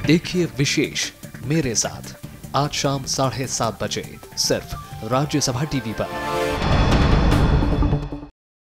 देखिए विशेष मेरे साथ आज शाम 7:30 बजे सिर्फ राज्यसभा टीवी पर।